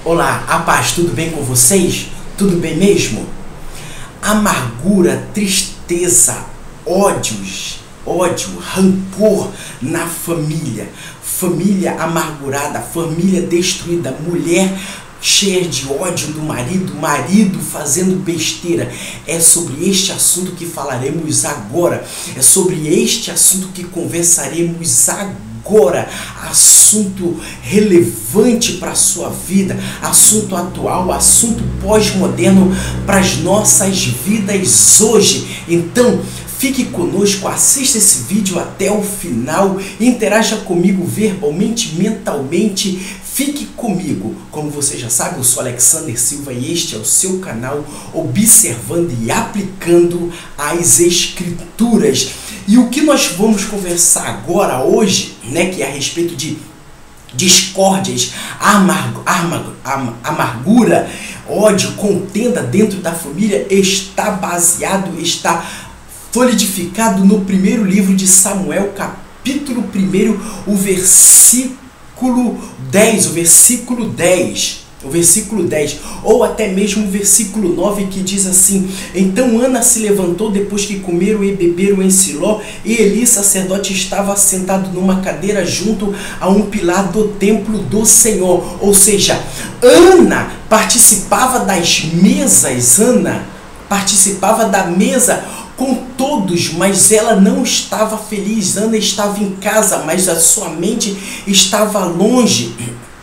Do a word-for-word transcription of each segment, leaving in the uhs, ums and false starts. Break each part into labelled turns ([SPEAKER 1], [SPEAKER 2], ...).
[SPEAKER 1] Olá, a paz, tudo bem com vocês? Tudo bem mesmo? Amargura, tristeza, ódios, ódio, rancor na família, família amargurada, família destruída, mulher cheia de ódio do marido, marido fazendo besteira. É sobre este assunto que falaremos agora, é sobre este assunto que conversaremos agora. Agora, assunto relevante para a sua vida, assunto atual, assunto pós-moderno para as nossas vidas hoje. Então, fique conosco, assista esse vídeo até o final, interaja comigo verbalmente, mentalmente. Fique comigo. Como você já sabe, eu sou Alexander Silva e este é o seu canal Observando e Aplicando as Escrituras. E o que nós vamos conversar agora, hoje, né, que é a respeito de discórdias, amarg amarg amargura, ódio, contenda dentro da família, está baseado, está solidificado no primeiro livro de Samuel, capítulo primeiro, o versículo dez, o versículo dez. O versículo dez, ou até mesmo o versículo nove, que diz assim: Então Ana se levantou depois que comeram e beberam em Siló, e Eli, sacerdote, estava sentado numa cadeira junto a um pilar do templo do Senhor. Ou seja, Ana participava das mesas, Ana participava da mesa com todos, mas ela não estava feliz. Ana estava em casa, mas a sua mente estava longe,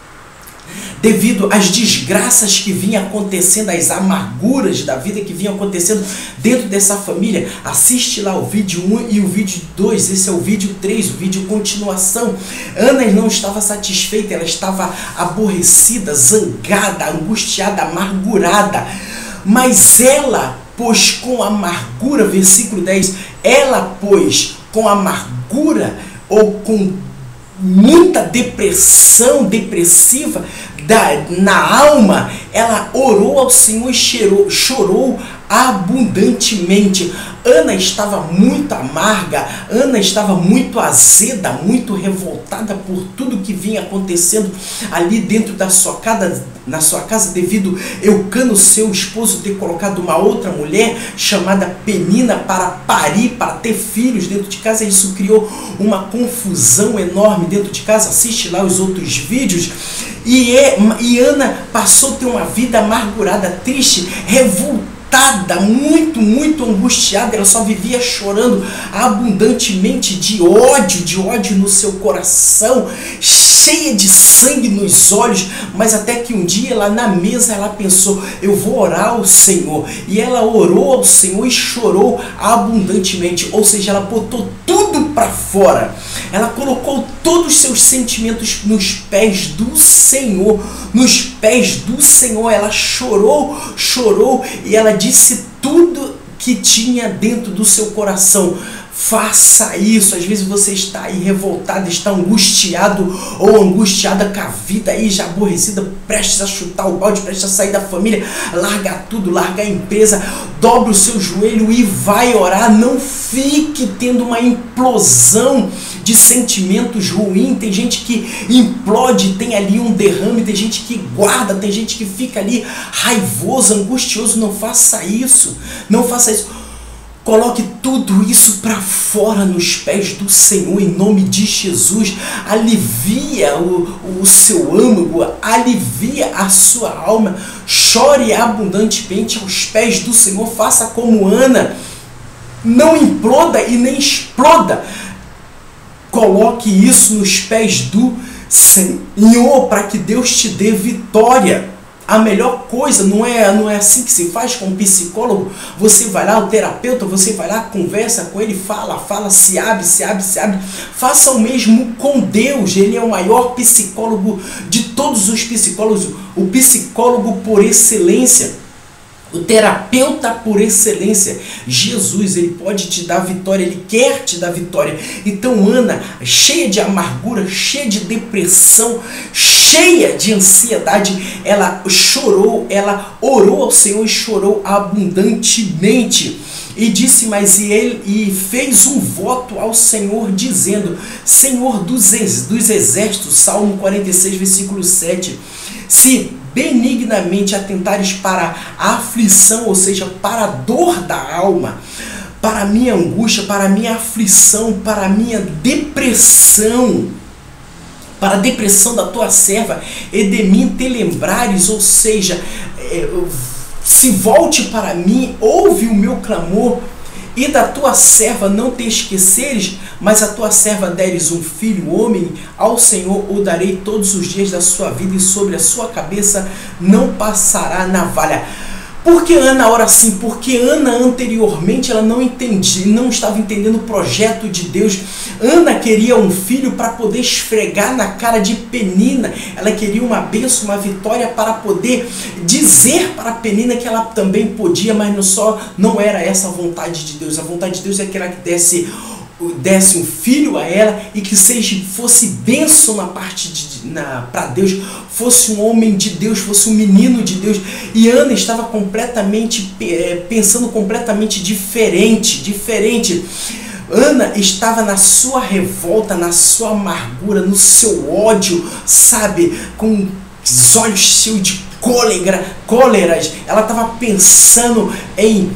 [SPEAKER 1] devido às desgraças que vinham acontecendo, às amarguras da vida que vinham acontecendo dentro dessa família. Assiste lá o vídeo um e o vídeo dois, esse é o vídeo três, o vídeo continuação. Ana não estava satisfeita, ela estava aborrecida, zangada, angustiada, amargurada, mas ela, pois com amargura, versículo dez, ela, pois com amargura ou com muita depressão, depressiva da, na alma, ela orou ao Senhor e chorou, chorou abundantemente. Ana estava muito amarga, Ana estava muito azeda, muito revoltada por tudo que vinha acontecendo ali dentro da sua casa, na sua casa, devido Eucano, seu esposo, ter colocado uma outra mulher chamada Penina para parir, para ter filhos dentro de casa. Isso criou uma confusão enorme dentro de casa. Assiste lá os outros vídeos. E, é, e Ana passou a ter uma vida amargurada, triste, revoltada, muito, muito angustiada. Ela só vivia chorando abundantemente de ódio, de ódio no seu coração, cheia de sangue nos olhos. Mas até que um dia, lá na mesa, ela pensou: eu vou orar ao Senhor. E ela orou ao Senhor e chorou abundantemente. Ou seja, ela botou tudo para fora. Ela colocou todos os seus sentimentos nos pés do Senhor, nos pés do Senhor. Ela chorou, chorou e ela disse tudo que tinha dentro do seu coração. Faça isso. Às vezes você está aí revoltado, está angustiado ou angustiada com a vida aí, já aborrecida, prestes a chutar o balde, prestes a sair da família, larga tudo, larga a empresa, dobra o seu joelho e vai orar. Não fique tendo uma implosão de sentimentos ruins. Tem gente que implode, tem ali um derrame, tem gente que guarda, tem gente que fica ali raivoso, angustioso. Não faça isso, não faça isso. Coloque tudo isso para fora nos pés do Senhor, em nome de Jesus. Alivia o, o seu âmago, alivia a sua alma. Chore abundantemente aos pés do Senhor. Faça como Ana. Não imploda e nem exploda. Coloque isso nos pés do Senhor para que Deus te dê vitória. A melhor coisa, não é, não é assim que se faz com um psicólogo. Você vai lá, o terapeuta, você vai lá, conversa com ele, fala, fala, se abre, se abre, se abre. Faça o mesmo com Deus. Ele é o maior psicólogo de todos os psicólogos, o psicólogo por excelência, o terapeuta por excelência. Jesus, ele pode te dar vitória, ele quer te dar vitória. Então Ana, cheia de amargura, cheia de depressão, cheia de ansiedade, ela chorou, ela orou ao Senhor e chorou abundantemente. E disse, mas e ele e fez um voto ao Senhor, dizendo: Senhor dos, ex, dos exércitos, Salmo quarenta e seis, versículo sete, se benignamente atentares para a aflição, ou seja, para a dor da alma, para a minha angústia, para a minha aflição, para a minha depressão, para a depressão da tua serva, e de mim te lembrares, ou seja, é, se volte para mim, ouve o meu clamor, e da tua serva não te esqueceres, mas a tua serva deres um filho, homem, ao Senhor o darei todos os dias da sua vida, e sobre a sua cabeça não passará navalha. Por que Ana ora assim? Porque Ana anteriormente ela não entendia, não estava entendendo o projeto de Deus. Ana queria um filho para poder esfregar na cara de Penina. Ela queria uma bênção, uma vitória para poder dizer para Penina que ela também podia, mas não só não era essa a vontade de Deus. A vontade de Deus é que ela desse desse um filho a ela e que seja, fosse bênção na parte de, na, para Deus, fosse um homem de Deus, fosse um menino de Deus. E Ana estava completamente é, pensando completamente diferente, diferente. Ana estava na sua revolta, na sua amargura, no seu ódio, sabe, com os olhos cheios de cólera, cóleras. Ela estava pensando em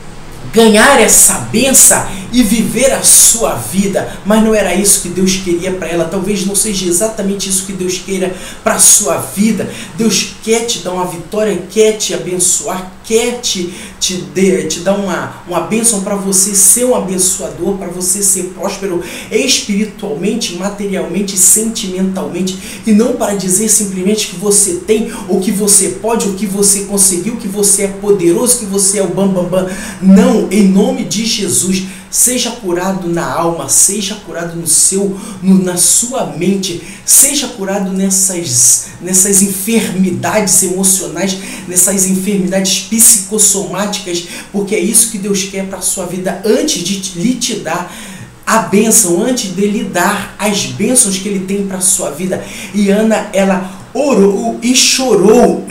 [SPEAKER 1] ganhar essa benção e viver a sua vida, mas não era isso que Deus queria para ela. Talvez não seja exatamente isso que Deus queira para a sua vida. Deus quer te dar uma vitória, quer te abençoar, quer te, te, de, te dar uma, uma bênção para você ser um abençoador, para você ser próspero espiritualmente, materialmente, sentimentalmente, e não para dizer simplesmente que você tem, ou que você pode, ou que você conseguiu, que você é poderoso, que você é o bam, bam, bam. Não, em nome de Jesus, seja curado na alma, seja curado no seu, no, na sua mente, seja curado nessas, nessas enfermidades emocionais, nessas enfermidades psicossomáticas, porque é isso que Deus quer para a sua vida, antes de lhe te dar a bênção, antes de lhe dar as bênçãos que Ele tem para a sua vida. E Ana, ela orou e chorou,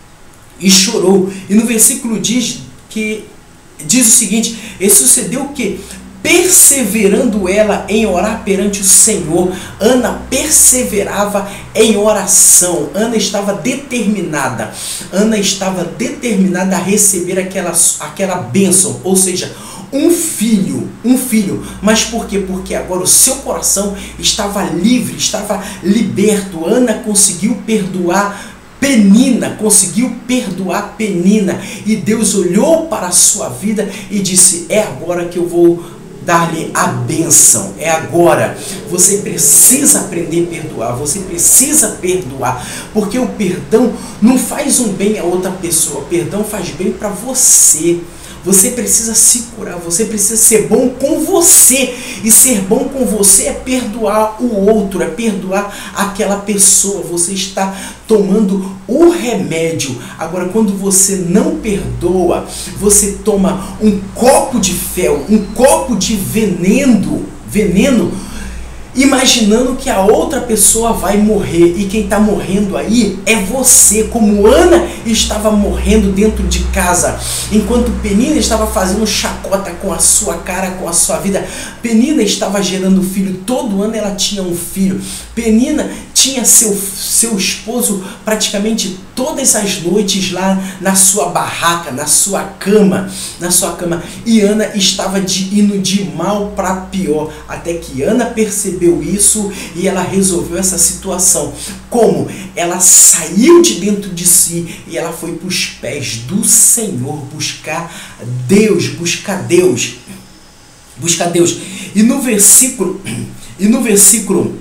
[SPEAKER 1] e chorou, e no versículo diz que diz o seguinte: e sucedeu que, perseverando ela em orar perante o Senhor, Ana perseverava em oração. Ana estava determinada, Ana estava determinada a receber aquela, aquela bênção, ou seja, um filho, um filho. Mas por quê? Porque agora o seu coração estava livre, estava liberto. Ana conseguiu perdoar Penina, conseguiu perdoar Penina, e Deus olhou para a sua vida e disse: é agora que eu vou dar-lhe a bênção, é agora. Você precisa aprender a perdoar, você precisa perdoar, porque o perdão não faz um bem a outra pessoa, o perdão faz bem para você. Você precisa se curar, você precisa ser bom com você. E ser bom com você é perdoar o outro, é perdoar aquela pessoa. Você está tomando o remédio. Agora, quando você não perdoa, você toma um copo de fel, um copo de veneno, veneno, imaginando que a outra pessoa vai morrer, e quem está morrendo aí é você, como Ana estava morrendo dentro de casa, enquanto Penina estava fazendo chacota com a sua cara, com a sua vida. Penina estava gerando filho, todo ano ela tinha um filho. Penina tinha seu, seu esposo praticamente todas as noites lá na sua barraca, na sua cama, na sua cama. E Ana estava de, indo de mal para pior, até que Ana percebeu isso e ela resolveu essa situação. Como? Ela saiu de dentro de si e ela foi para os pés do Senhor buscar Deus, buscar Deus, buscar Deus. E no versículo, e no versículo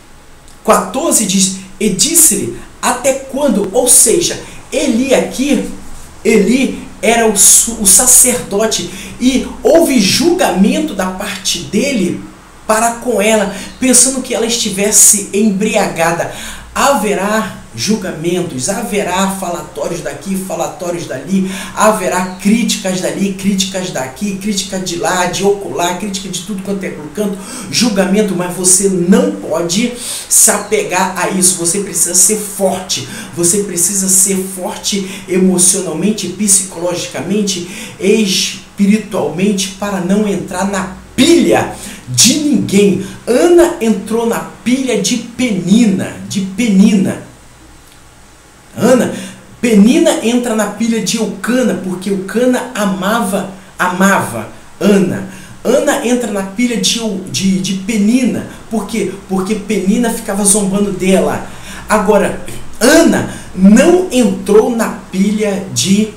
[SPEAKER 1] quatorze diz: e disse-lhe, até quando? Ou seja, Eli aqui, Eli era o, o sacerdote, e houve julgamento da parte dele para com ela, pensando que ela estivesse embriagada. Haverá julgamentos, haverá falatórios daqui, falatórios dali, haverá críticas dali, críticas daqui, crítica de lá, de ocular, crítica de tudo quanto é canto, julgamento, mas você não pode se apegar a isso. Você precisa ser forte, você precisa ser forte emocionalmente, psicologicamente, espiritualmente, para não entrar na pilha de ninguém. Ana entrou na pilha de Penina, de Penina. Ana Penina entra na pilha de Eucana, porque Eucana amava, amava Ana. Ana entra na pilha de, de, de Penina. Por quê? Porque Penina ficava zombando dela. Agora, Ana não entrou na pilha de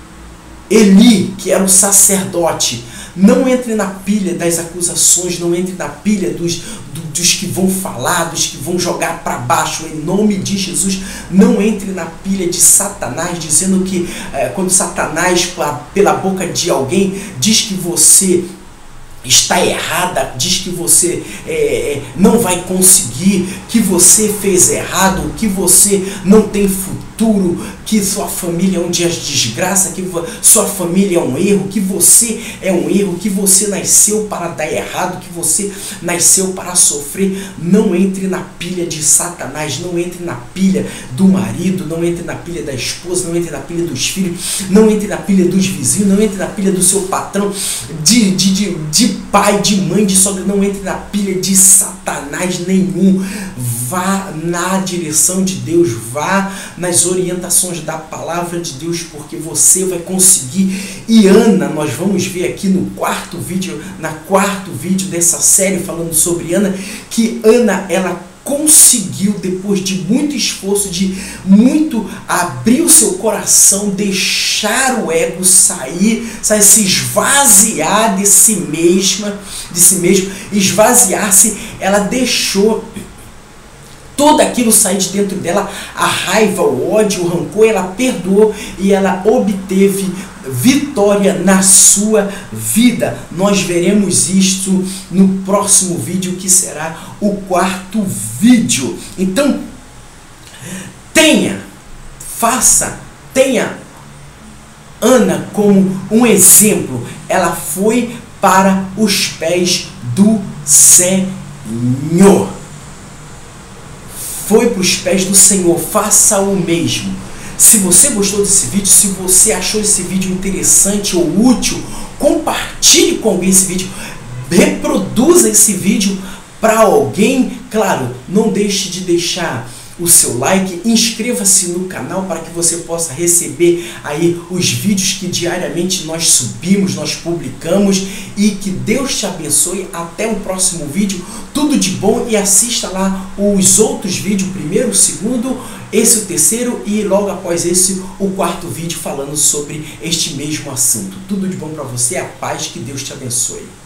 [SPEAKER 1] Eli, que era o sacerdote. Não entre na pilha das acusações, não entre na pilha dos, do, dos que vão falar, dos que vão jogar para baixo, em nome de Jesus. Não entre na pilha de Satanás, dizendo que é, quando Satanás, pela boca de alguém, diz que você está errada, diz que você é, não vai conseguir, que você fez errado, que você não tem futuro, que sua família é um dia de desgraça, que sua família é um erro, que você é um erro, que você nasceu para dar errado, que você nasceu para sofrer. Não entre na pilha de Satanás, não entre na pilha do marido, não entre na pilha da esposa, não entre na pilha dos filhos, não entre na pilha dos vizinhos, não entre na pilha do seu patrão, de, de, de, de pai, de mãe, de sogra. Não entre na pilha de Satanás nenhum. Vá na direção de Deus, vá nas orientações da palavra de Deus, porque você vai conseguir. E Ana, nós vamos ver aqui no quarto vídeo, na quarto vídeo dessa série falando sobre Ana, que Ana, ela conseguiu, depois de muito esforço, de muito abrir o seu coração, deixar o ego sair, sair, se esvaziar de si mesma, de si mesmo, esvaziar-se. Ela deixou tudo aquilo sair de dentro dela, a raiva, o ódio, o rancor. Ela perdoou e ela obteve vitória na sua vida. Nós veremos isto no próximo vídeo, que será o quarto vídeo. Então, tenha, faça, tenha Ana como um exemplo. Ela foi para os pés do Senhor. Foi para os pés do Senhor. Faça o mesmo. Se você gostou desse vídeo, se você achou esse vídeo interessante ou útil, compartilhe com alguém esse vídeo, reproduza esse vídeo para alguém. Claro, não deixe de deixar o seu like, inscreva-se no canal para que você possa receber aí os vídeos que diariamente nós subimos, nós publicamos, e que Deus te abençoe. Até o próximo vídeo, tudo de bom, e assista lá os outros vídeos, o primeiro, o segundo, esse o terceiro, e logo após esse o quarto vídeo falando sobre este mesmo assunto. Tudo de bom para você, a paz, que Deus te abençoe.